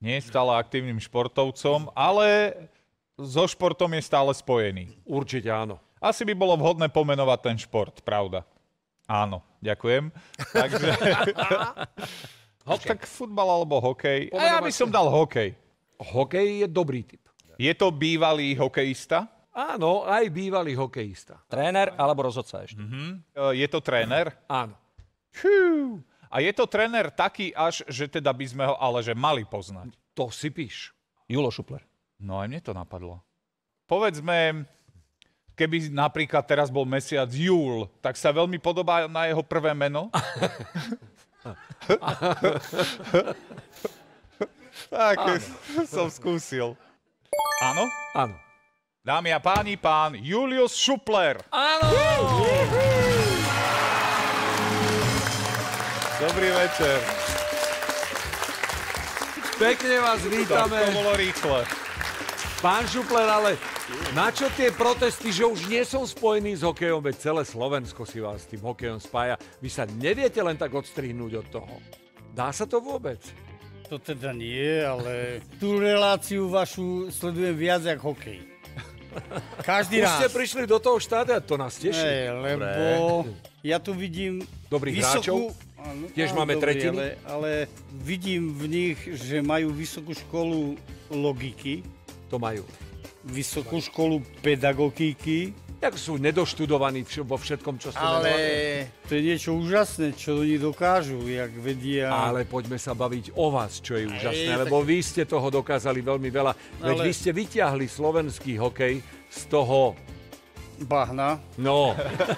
Nie je stále aktívnym športovcom, ale so športom je stále spojený. Určite áno. Asi by bolo vhodné pomenovať ten šport, pravda? Áno, ďakujem. Takže... Tak futbal alebo hokej. A ja by som dal hokej. Hokej je dobrý typ. Je to bývalý hokejista? Áno, aj bývalý hokejista. Tréner alebo rozhodca ešte? Je to tréner? Áno. A je to tréner taký až, že teda by sme ho ale že mali poznať? To si píš. Julo Šupler. No aj mne to napadlo. Povedzme, keby napríklad teraz bol mesiac júl, tak sa veľmi podobá na jeho prvé meno? Tak, som skúsil. Áno? Áno. Dámy a páni, pán Julius Šupler. Áno! Dobrý večer. Pekne vás vítame. To bolo rýchle. Pán Šupler, ale na čo tie protesty, že už nie som spojený s hokejom, veď celé Slovensko si vás s tým hokejom spája. Vy sa neviete len tak odstrihnúť od toho. Dá sa to vôbec? To teda nie, ale tú reláciu vašu sledujem viac ako hokej. Každý Už raz. ste prišli do toho štádia, to nás teší. Lebo ja tu vidím dobrých vysokú... hráčov. Tiež máme tretiny. Ale vidím v nich, že majú vysokú školu logiky. To majú. Vysokú školu pedagogiky. Tak sú nedoštudovaní vo všetkom, čo ste Ale menovali. to je niečo úžasné, čo oni dokážu, jak vedia. Ale poďme sa baviť o vás, čo je úžasné, lebo vy ste toho dokázali veľmi veľa. Veď vy ste vyťahli slovenský hokej z toho... Bahna. No.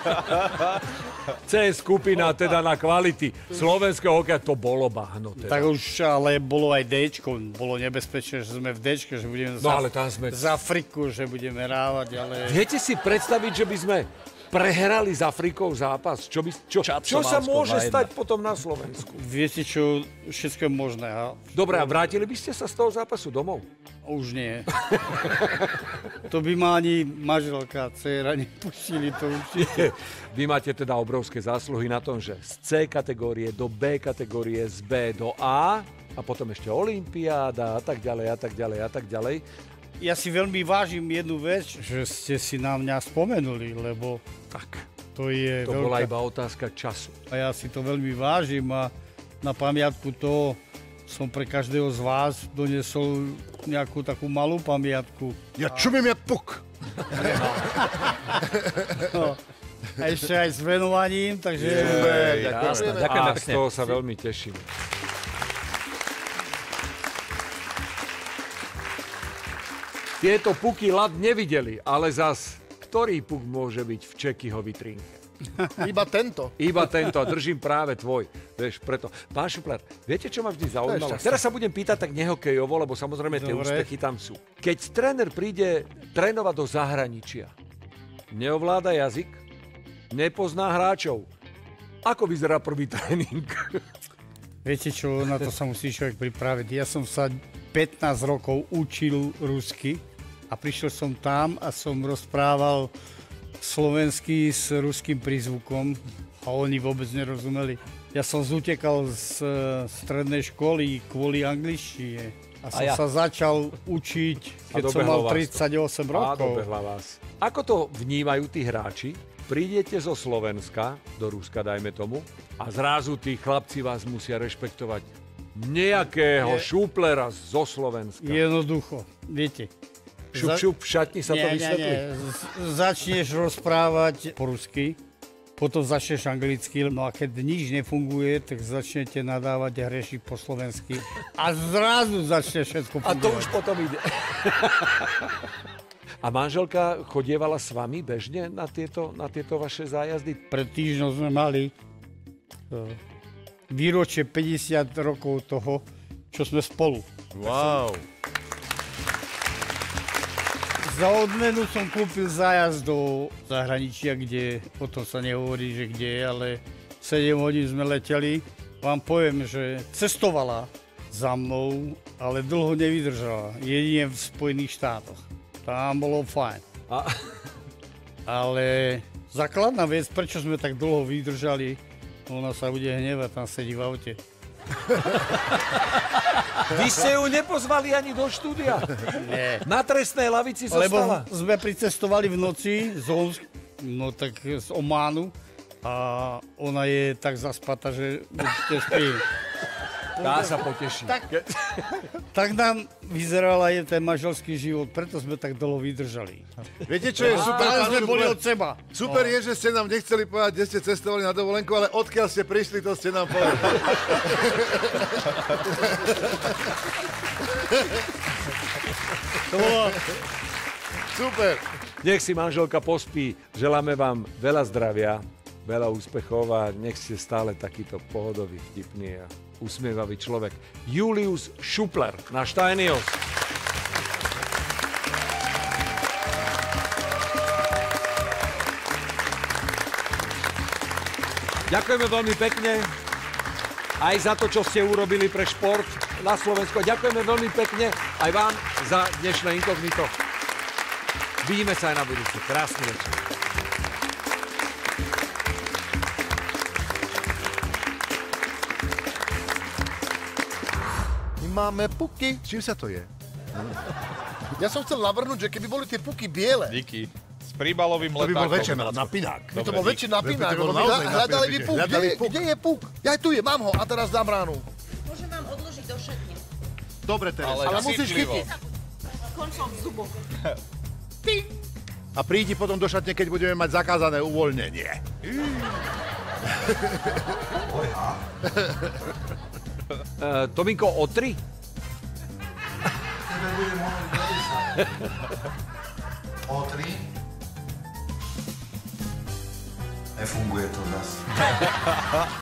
C skupina, teda na kvality slovenského hokeja, to bolo bahno. Teda. Tak už, ale bolo aj Dčko, bolo nebezpečné, že sme v Dčke, že budeme ale tam sme... z Afriku, že budeme rávať, ale... Viete si predstaviť, že by sme prehrali s Afrikou zápas? Čo sa môže stať potom na Slovensku? Viete čo, všetko je možné. Dobre, a vrátili by ste sa z toho zápasu domov? Už nie. To by ma ani manželka, dcera nepustili to určite. Vy máte teda obrovské zásluhy na tom, že z C kategórie do B kategórie, z B do A a potom ešte olympiáda a tak ďalej a tak ďalej a tak ďalej. Ja si veľmi vážim jednu vec, že ste si na mňa spomenuli, lebo tak, to je to bola iba otázka času. A ja si to veľmi vážim a na pamiatku toho som pre každého z vás donesol nejakú takú malú pamiatku. Ja čumím jak puk. No. A ešte aj s venovaním, takže... Ďakujeme. A z toho sa veľmi teším. Tieto puky ľad nevideli, ale zas, ktorý puk môže byť v Čekyho vitrínke? Iba tento. Iba tento, a držím práve tvoj. Vieš, preto. Pán Šupler, viete, čo ma vždy zaujímalo? Teraz sa budem pýtať tak nehokejovo, lebo samozrejme tie úspechy tam sú. Keď tréner príde trénovať do zahraničia, neovláda jazyk, nepozná hráčov, ako vyzerá prvý tréning? Viete čo, na to sa musí človek pripraviť. Ja som sa 15 rokov učil rusky a prišiel som tam a som rozprával slovensky s ruským prízvukom a oni vôbec nerozumeli. Ja som zutekal z strednej školy kvôli angličtine a som sa začal učiť, keď som mal 38 rokov. A dobehla vás. Ako to vnímajú tí hráči? Prídete zo Slovenska, do Ruska dajme tomu, a zrazu tí chlapci vás musia rešpektovať. Nejakého Šuplera zo Slovenska. Jednoducho, viete. Šup, v šatni sa to vysvetlí. Začneš rozprávať po rusky, potom začneš anglicky, no a keď nič nefunguje, tak začnete nadávať a hrešiť po slovensky a zrazu začne všetko fungovať. A to už potom ide. A manželka chodievala s vami bežne na tieto vaše zájazdy? Pred týždňom sme mali výročie 50 rokov toho, čo sme spolu. Wow. Za odmenu som kúpil zájazd do zahraničia, kde potom sa nehovorí, že kde je, ale 7 hodín sme leteli. Vám poviem, že cestovala za mnou, ale dlho nevydržala. Jedine v Spojených štátoch. Tam bolo fajn. Ale základná vec, prečo sme tak dlho vydržali, ona sa bude hnevať, tam sedí v aute. Vy ste ju nepozvali ani do štúdia? Nie. Na trestnej lavici zostala? Lebo sme pricestovali v noci z Ománu a ona je tak zaspatá, že určite spí. Tá sa poteší. Tak nám vyzeral aj ten manželský život, preto sme tak dlho vydržali. Viete, čo je super? Ale sme boli od seba. Super je, že ste nám nechceli povedať, kde ste cestovali na dovolenku, ale odkiaľ ste prišli, to ste nám povedali. To bolo... Super. Nech si manželka pospí. Želáme vám veľa zdravia, veľa úspechov a nech ste stále takýto pohodový, vtipný a usmievavý človek. Julius Šupler, náš tajný host. Ďakujeme veľmi pekne aj za to, čo ste urobili pre šport na Slovensku. Ďakujeme veľmi pekne aj vám za dnešné inkognito. Vidíme sa aj na budúce. Krásny večer. Máme puky. Čím sa to je? Ja som chcel navrhnúť, že keby boli tie puky biele, Díky. S príbalovým to by letákom. bol väčší napínák. Dobre, To bol väčší napínák. To bol naozaj Hľadali by puk. Hľadali puk. Kde je puk? Ja tu je, mám ho a teraz dám ránu. Môžem vám odložiť do šatne. Dobre, Teresa. Ale musíš citlivo. chytiť. Koncom zubov. A prídi potom do šatne, keď budeme mať zakázané uvoľnenie. Tominko, o 3? O3? Nefunguje to zas.